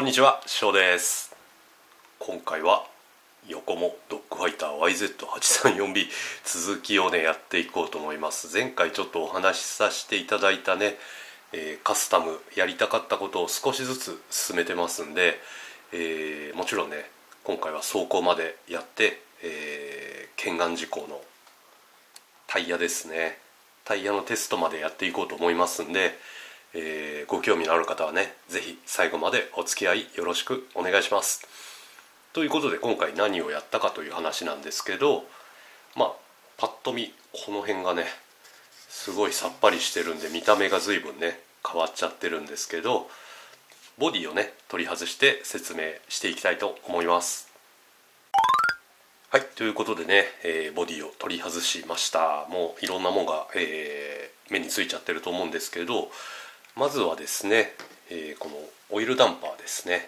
こんにちは、翔です。今回は横もドッグファイター YZ834B 続きをねやっていこうと思います。前回ちょっとお話しさせていただいたね、カスタムやりたかったことを少しずつ進めてますんで、もちろんね今回は走行までやって、懸案事項のタイヤですね、タイヤのテストまでやっていこうと思いますんで、ご興味のある方はねぜひ最後までお付き合いよろしくお願いします。ということで今回何をやったかという話なんですけど、パッと見この辺がねすごいさっぱりしてるんで見た目が随分ね変わっちゃってるんですけど、ボディをね取り外して説明していきたいと思います。はい、ということでね、ボディを取り外しました。もういろんなものが、目についちゃってると思うんですけど、まずはですね、このオイルダンパーですね。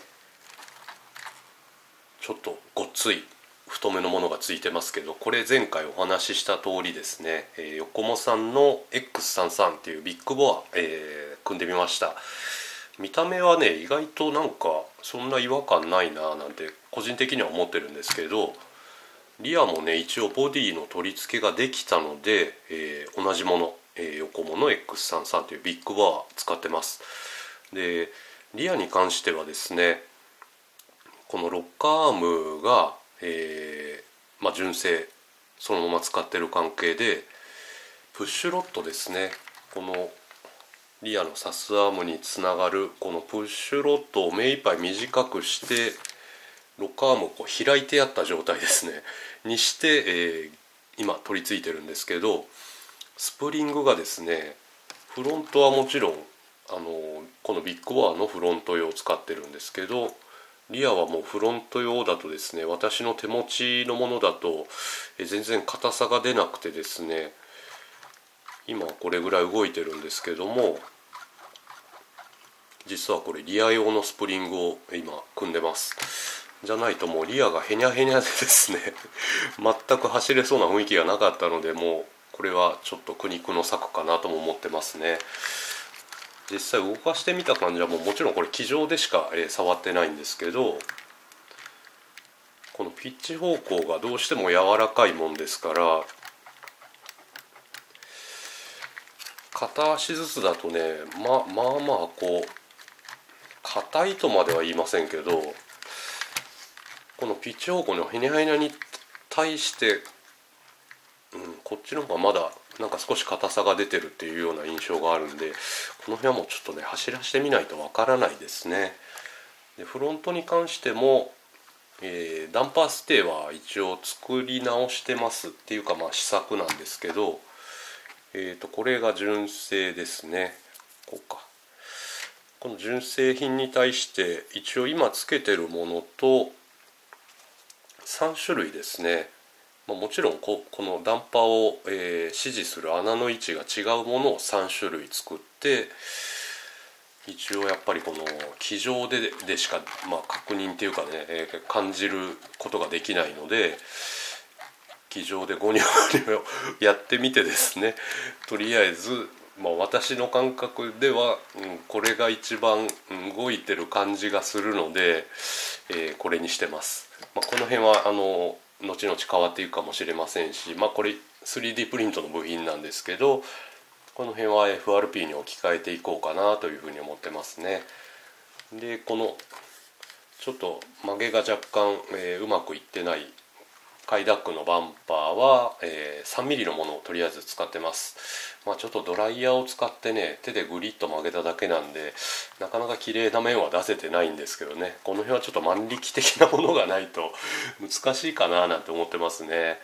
ちょっとごっつい太めのものがついてますけど、これ前回お話しした通りですね、横もさんの X33 っていうビッグボア、組んでみました。見た目はね意外となんかそんな違和感ないななんて個人的には思ってるんですけど、リアもね一応ボディの取り付けができたので、同じもの、横もの X33 というビッグボア使ってます。でリアに関してはですね、このロッカーアームが、純正そのまま使ってる関係でプッシュロットですね、このリアのサスアームにつながるこのプッシュロットを目いっぱい短くしてロッカーアームをこう開いてやった状態ですねにして、今取り付いてるんですけど、スプリングがですねフロントはもちろんこのビッグボアのフロント用を使ってるんですけど、リアはもうフロント用だとですね、私の手持ちのものだと全然硬さが出なくてですね、今これぐらい動いてるんですけども、実はこれリア用のスプリングを今組んでます。じゃないともうリアがヘニャヘニャでですね全く走れそうな雰囲気がなかったので、もうこれはちょっと苦肉の策かなとも思ってますね。実際動かしてみた感じはもちろんこれ机上でしか触ってないんですけど、このピッチ方向がどうしても柔らかいもんですから、片足ずつだとねまあこう硬いとまでは言いませんけど、このピッチ方向のヘニャヘニャに対して、こっちの方がまだなんか少し硬さが出てるっていうような印象があるんで、この辺はもうちょっとね走らせてみないとわからないですね。でフロントに関しても、ダンパーステーは一応作り直してますっていうか試作なんですけど、これが純正ですね。この純正品に対して一応今つけてるものと3種類ですね。もちろんこのダンパーを、支持する穴の位置が違うものを3種類作って、一応やっぱりこの机上でしか、確認っていうかね、感じることができないので、机上でゴニョゴニョやってみてですね、とりあえず、私の感覚では、これが一番動いてる感じがするので、これにしてます。この辺は後々変わっていくかもしれませんし、これ 3D プリントの部品なんですけど、この辺は FRP に置き換えていこうかなというふうに思ってますね。でこのちょっと曲げが若干、うまくいってないカイダックのバンパーは、3mm のものをとりあえず使ってます。ちょっとドライヤーを使ってね手でグリッと曲げただけなんでなかなか綺麗な面は出せてないんですけどね、この辺はちょっと万力的なものがないと難しいかななんて思ってますね。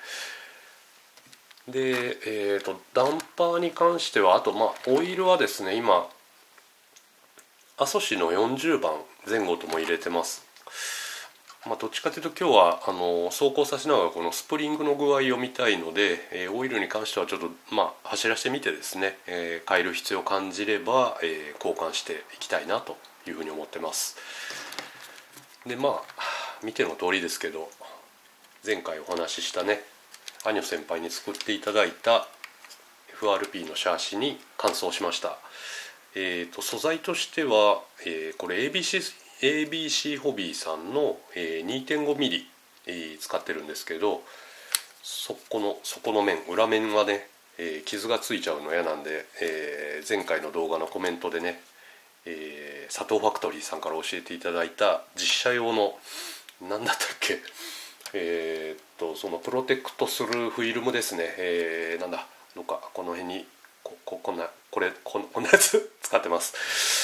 で、ダンパーに関してはあとオイルはですね、今アソシの40番前後とも入れてます。どっちかというと今日は走行させながらこのスプリングの具合を見たいので、オイルに関してはちょっと走らせてみてですね、変える必要を感じれば、交換していきたいなというふうに思ってます。で見ての通りですけど、前回お話ししたねアニョ先輩に作っていただいた FRP のシャーシに換装しました。素材としては、これ ABC ABC ホビーさんの 2.5 ミリ使ってるんですけど、そこの面、裏面はね、傷がついちゃうの嫌なんで、前回の動画のコメントでね、佐藤ファクトリーさんから教えていただいた実写用の何だったっけ、そのプロテクトするフィルムですね、なんだのか、この辺にこんなやつ使ってます。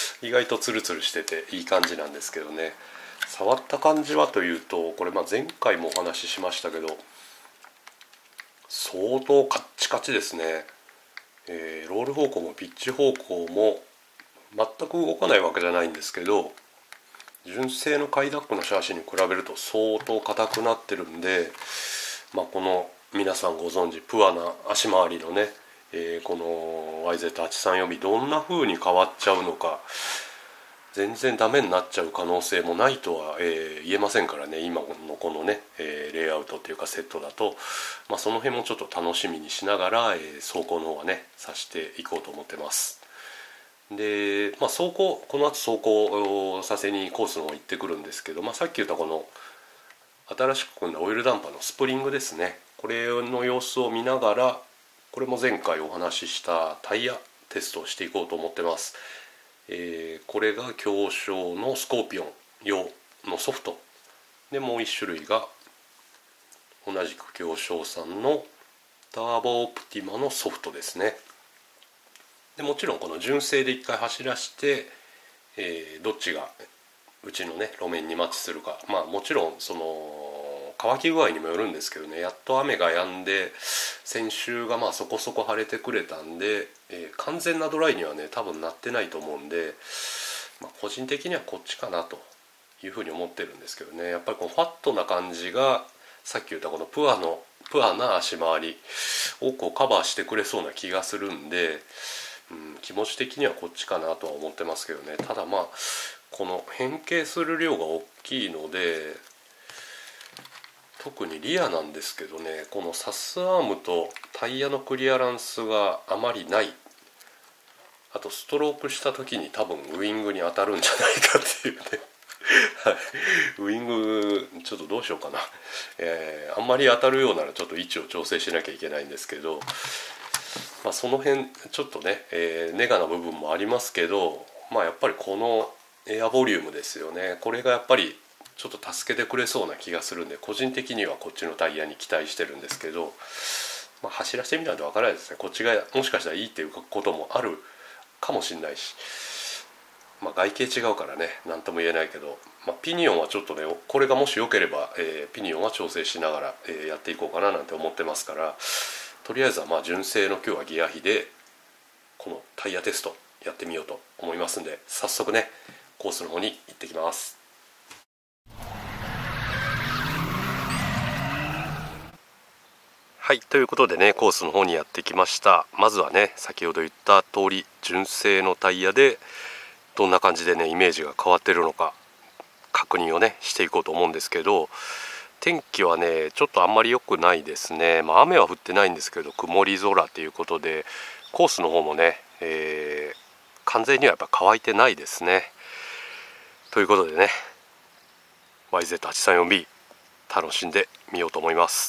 意外とツルツルしてていい感じなんですけどね。触った感じはというと、これ前回もお話ししましたけど、相当カッチカチですね。ロール方向もピッチ方向も全く動かないわけじゃないんですけど、純正のカイダックのシャーシに比べると相当硬くなってるんで、この皆さんご存知プアな足回りのね、この YZ834B どんな風に変わっちゃうのか、全然ダメになっちゃう可能性もないとは、言えませんからね、今のこのね、レイアウトっていうかセットだと、その辺もちょっと楽しみにしながら、走行の方はねさしていこうと思ってます。で、この後走行させにコースの方行ってくるんですけど、さっき言ったこの新しく組んだオイルダンパーのスプリングですね、これの様子を見ながら、これも前回お話ししたタイヤテストをしていこうと思ってます。これが強小のスコーピオン用のソフトで、もう一種類が同じく強小産のターボオプティマのソフトですね。でもちろんこの純正で一回走らして、どっちがうちのね路面にマッチするか、もちろんその乾き具合にもよるんですけどね、やっと雨が止んで先週がそこそこ晴れてくれたんで、完全なドライにはね多分なってないと思うんで、個人的にはこっちかなというふうに思ってるんですけどね。やっぱりこのファットな感じがさっき言ったこのプアな足回りをカバーしてくれそうな気がするんで、気持ち的にはこっちかなとは思ってますけどね。ただこの変形する量が大きいので、特にリアなんですけどね、このサスアームとタイヤのクリアランスがあまりない、あとストロークした時に多分ウイングに当たるんじゃないかっていうねウイングちょっとどうしようかな、あんまり当たるようならちょっと位置を調整しなきゃいけないんですけど、その辺ちょっとね、ネガな部分もありますけど、やっぱりこのエアボリュームですよね、これがやっぱりちょっと助けてくれそうな気がするんで、個人的にはこっちのタイヤに期待してるんですけど、走らせてみないと分からないですね。こっちがもしかしたらいいっていうこともあるかもしれないし、外形違うからね何とも言えないけど、ピニオンはちょっとね、これがもし良ければ、ピニオンは調整しながら、やっていこうかななんて思ってますから、とりあえずは純正の今日はギア比でこのタイヤテストやってみようと思いますんで、早速ねコースの方に行ってきます。はい、ということでねコースの方にやってきました。まずはね先ほど言った通り純正のタイヤでどんな感じでねイメージが変わってるのか確認をねしていこうと思うんですけど、天気はねちょっとあんまり良くないですね。雨は降ってないんですけど曇り空ということで、コースの方もね、完全にはやっぱ乾いてないですね。ということでね YZ834B 楽しんでみようと思います。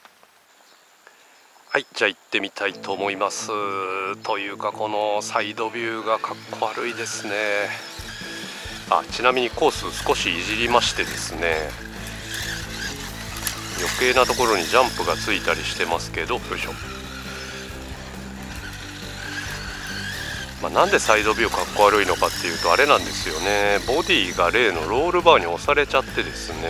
はい、じゃあ行ってみたいと思います。というかこのサイドビューがかっこ悪いですね。ちなみにコース少しいじりましてですね、余計なところにジャンプがついたりしてますけど、よいしょ。なんでサイドビューかっこ悪いのかっていうとあれなんですよね、ボディが例のロールバーに押されちゃってですね、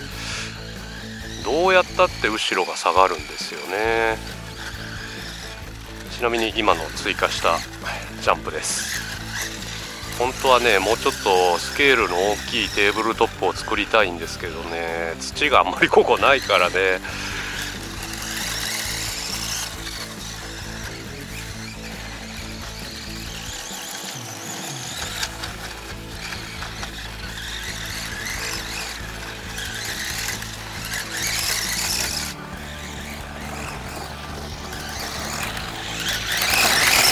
どうやったって後ろが下がるんですよね。ちなみに今の追加したジャンプです。本当はねもうちょっとスケールの大きいテーブルトップを作りたいんですけどね、土があんまりここないからね。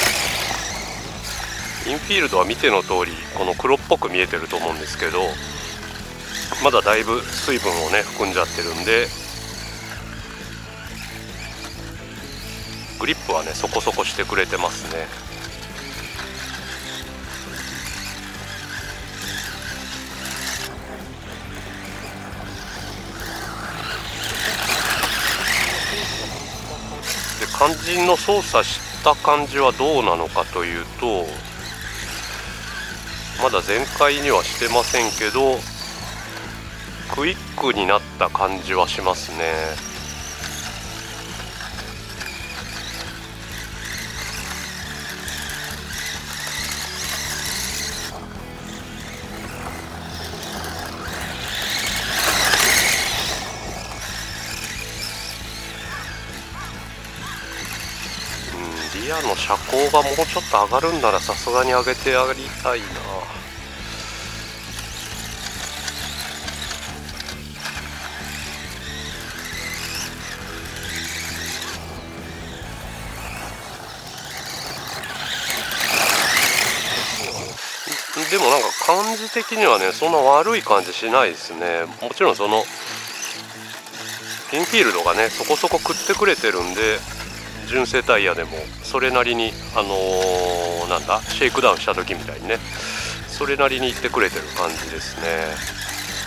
インフィールドは見ての通りこの黒っぽく見えてると思うんですけど、 まだだいぶ水分をね含んじゃってるんで、グリップはねそこそこしてくれてますね。で肝心の操作した感じはどうなのかというと、まだ全開にはしてませんけどクイックになった感じはしますね。リアの車高がもうちょっと上がるんならさすがに上げてやりたいな。でもなんか感じ的にはねそんな悪い感じしないですね。もちろんそのインフィールドがねそこそこ食ってくれてるんで、純正タイヤでもそれなりになんだシェイクダウンした時みたいにねそれなりにいってくれてる感じですね。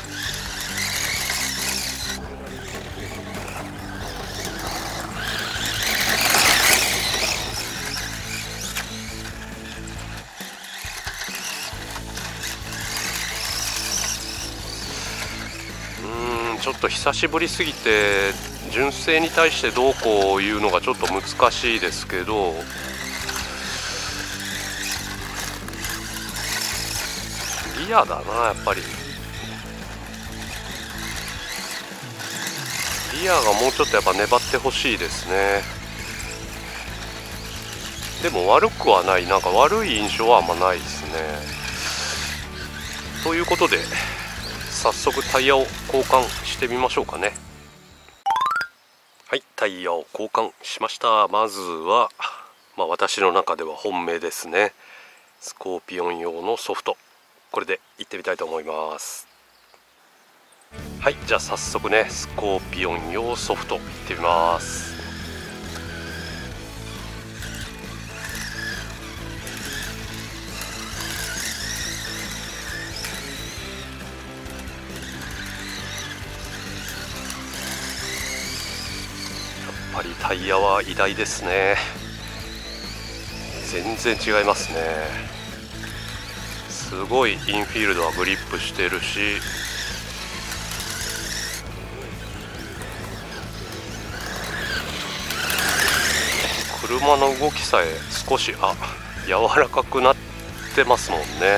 ちょっと久しぶりすぎて純正に対してどうこう言うのがちょっと難しいですけど、リアだなやっぱり。リアがもうちょっとやっぱ粘ってほしいですね。でも悪くはない、なんか悪い印象はあんまないですね。ということで早速タイヤを交換してみましょうかね。はい、タイヤを交換しました。まずは、私の中では本命ですね。スコーピオン用のソフト、これでいってみたいと思います。はい、じゃあ早速ねスコーピオン用ソフトいってみます。やっぱりタイヤは偉大ですね。全然違いますね。すごいインフィールドはグリップしてるし、車の動きさえ少し柔らかくなってますもんね。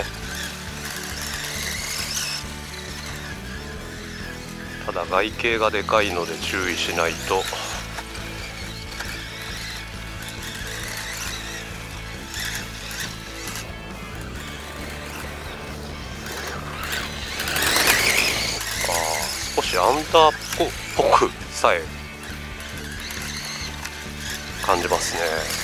ただ外形がでかいので注意しないと。少しアンダーっぽくさえ感じますね。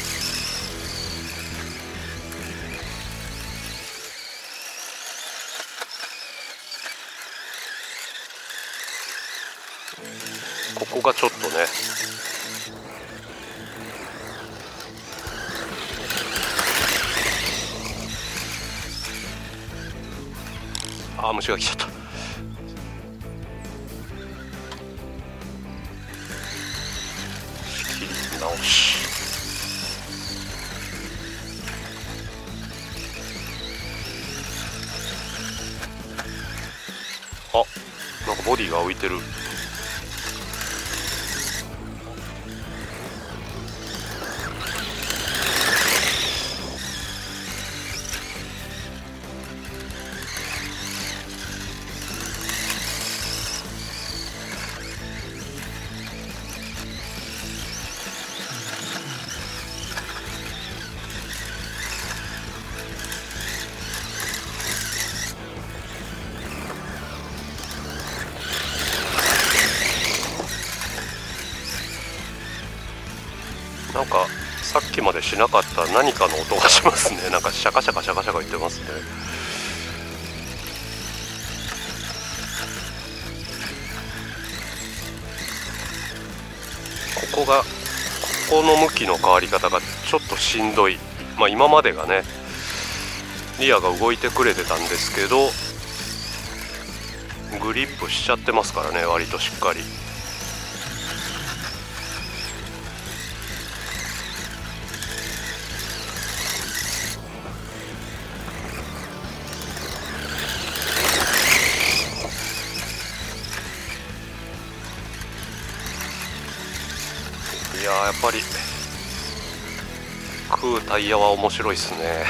ここがちょっとね虫が来ちゃった。仕切り直し。なんかボディが浮いてる。なんかさっきまでしなかった何かの音がしますね。なんかシャカシャカシャカシャカ言ってますね。 この向きの変わり方がちょっとしんどい。今までがねリアが動いてくれてたんですけど、グリップしちゃってますからね、割としっかり。いやー、やっぱり食うタイヤは面白いっすね。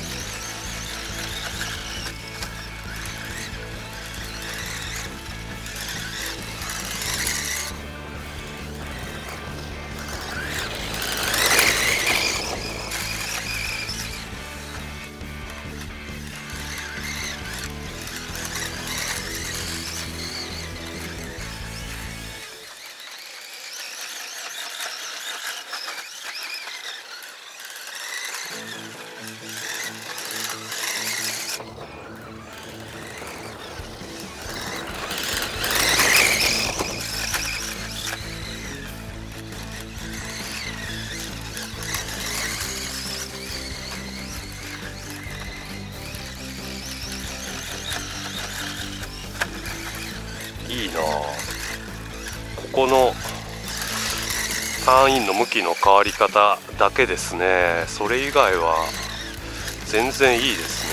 いいなあ。ここのターンインの向きの変わり方だけですね。それ以外は全然いいです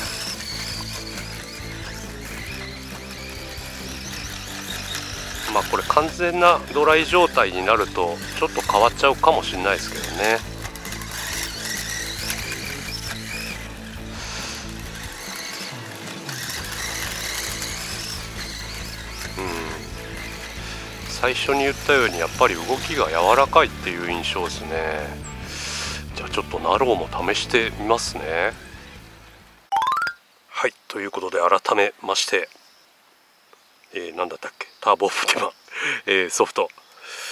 ね。これ完全なドライ状態になるとちょっと変わっちゃうかもしれないですけどね。最初に言ったようにやっぱり動きが柔らかいっていう印象ですね。じゃあちょっとナローも試してみますね。はい、ということで改めまして、何だったっけ、ターボオプティマ、ソフト。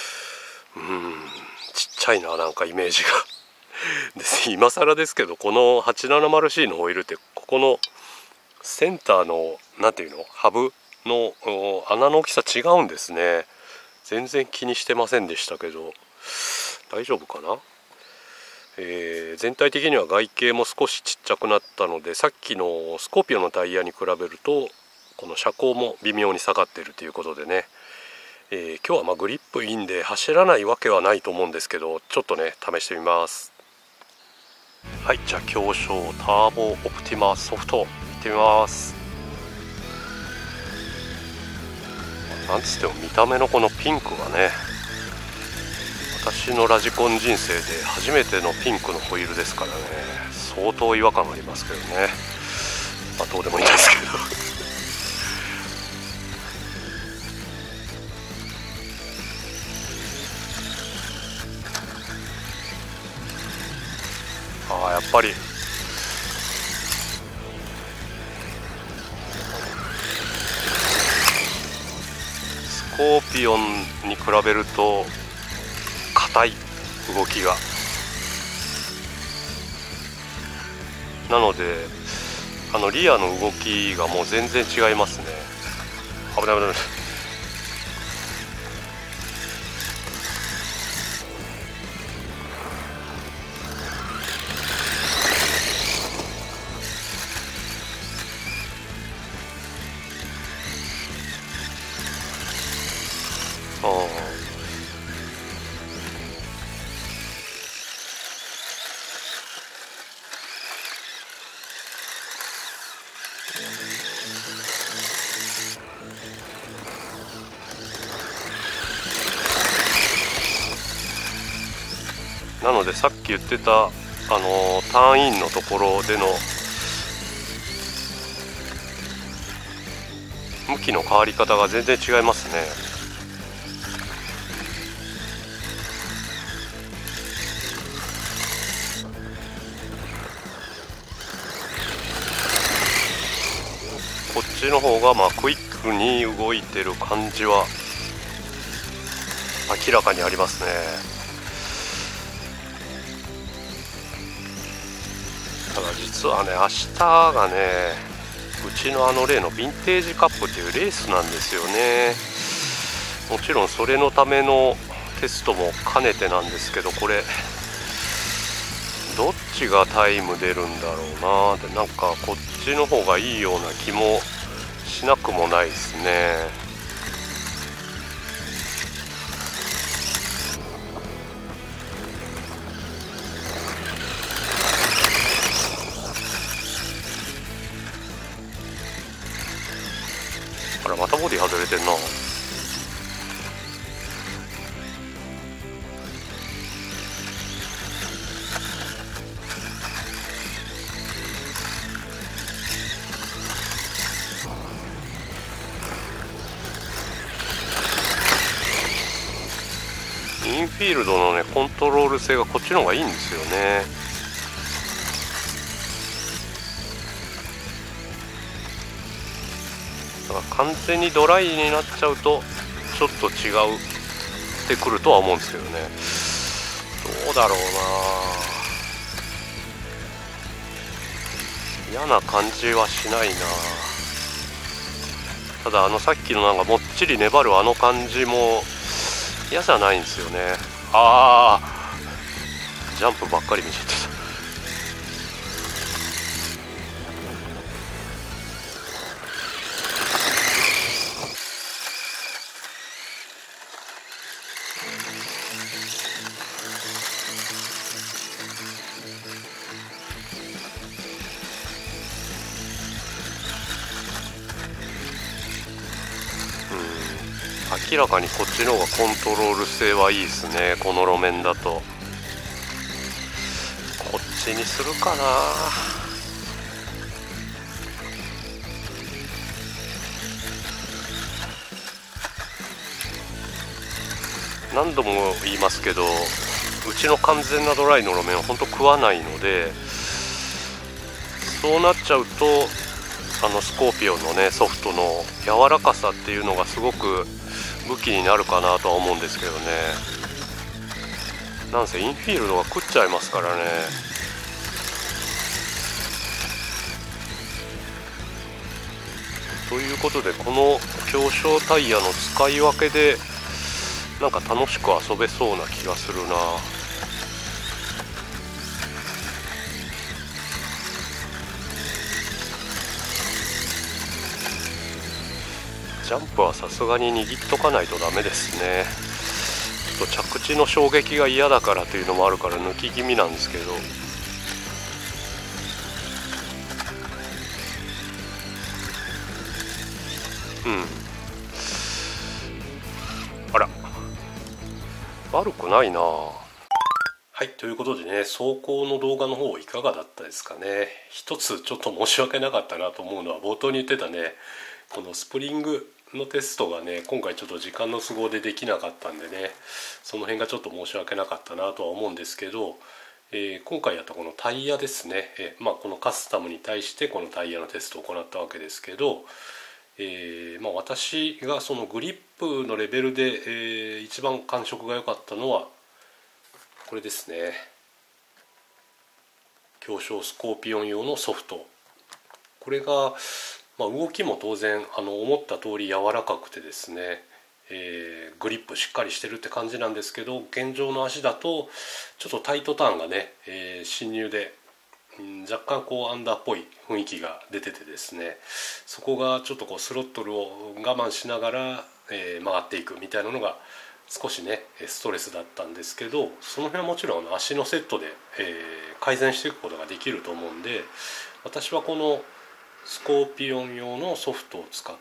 ちっちゃいな、なんかイメージがです今更ですけど、この 870C のホイールってここのセンターのなんていうの、ハブの穴の大きさ違うんですね。全然気にしてませんでしたけど大丈夫かな。全体的には外形も少しちっちゃくなったので、さっきのスコーピオのタイヤに比べるとこの車高も微妙に下がっているということでね、今日はグリップいいんで走らないわけはないと思うんですけど、ちょっとね試してみます。はい、じゃあ強勝ターボオプティマソフトいってみます。なんつっても見た目のこのピンクがね、私のラジコン人生で初めてのピンクのホイールですからね、相当違和感ありますけどね。どうでもいいんですけどやっぱりスコーピオンに比べると硬い動きが、なのでリアの動きがもう全然違いますね。危ない危ない。なのでさっき言ってたターンインのところでの向きの変わり方が全然違いますね。こっちの方がクイックに動いてる感じは明らかにありますね。ただ実はね、明日がね、うちの例のヴィンテージカップっていうレースなんですよね。もちろんそれのためのテストも兼ねてなんですけど、これどっちがタイム出るんだろうなって、なんかこっちの方がいいような気もしなくもないですね。あら、またボディ外れてんな。インフィールドのねコントロール性がこっちの方がいいんですよね。だから完全にドライになっちゃうとちょっと違うってくるとは思うんですけどね。どうだろうな、嫌な感じはしないな。たださっきのなんかもっちり粘るあの感じも嫌じゃないんですよね。ああ、ジャンプばっかり見ちゃってた。明らかにこっちの方がコントロール性はいいですね、この路面だと。こっちにするかな。何度も言いますけど、うちの完全なドライの路面は本当食わないので、そうなっちゃうとスコーピオンのねソフトの柔らかさっていうのがすごく武器になるかなとは思うんですけどね。なんせインフィールドが食っちゃいますからね。ということで、この強小タイヤの使い分けでなんか楽しく遊べそうな気がするな。ジャンプはさすがに握っとかないとダメですね。ちょっと着地の衝撃が嫌だからというのもあるから抜き気味なんですけど、あら悪くないな。はい、ということでね、走行の動画の方いかがだったですかね。一つちょっと申し訳なかったなと思うのは、冒頭に言ってたねこのスプリングのテストがね今回ちょっと時間の都合でできなかったんでね、その辺がちょっと申し訳なかったなとは思うんですけど、今回やったこのタイヤですね、このカスタムに対してこのタイヤのテストを行ったわけですけど、私がそのグリップのレベルで、一番感触が良かったのはこれですね。強小スコーピオン用のソフト、これが、動きも当然思った通り柔らかくてですね、グリップしっかりしてるって感じなんですけど、現状の足だとちょっとタイトターンがね、進入で若干アンダーっぽい雰囲気が出ててですね、そこがちょっとスロットルを我慢しながら、曲がっていくみたいなのが少しねストレスだったんですけど、その辺はもちろん足のセットで、改善していくことができると思うんで、私はこのスコーピオン用のソフトを使って、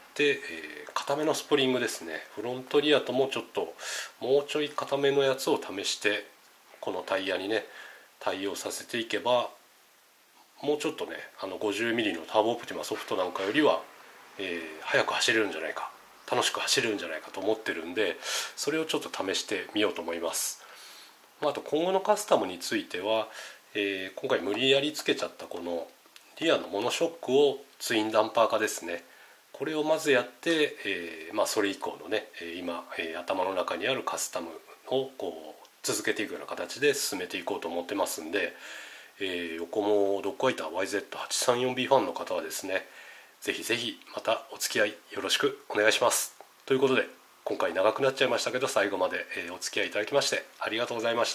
固めのスプリングですね、フロントリアとももうちょい固めのやつを試してこのタイヤにね対応させていけば、もうちょっとね50mm のターボオプティマソフトなんかよりは、速く走れるんじゃないか、楽しく走れるんじゃないかと思ってるんで、それをちょっと試してみようと思います。あと今後のカスタムについては、今回無理やりつけちゃったこのリアのモノショックをツインダンパー化ですね、これをまずやって、それ以降のね今、頭の中にあるカスタムを続けていくような形で進めていこうと思ってますんで、横もドッグファイター YZ834B ファンの方はですね、ぜひぜひまたお付き合いよろしくお願いします。ということで今回長くなっちゃいましたけど最後まで、お付き合いいただきましてありがとうございました。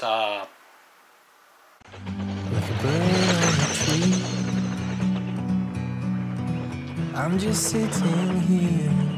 I'm just sitting here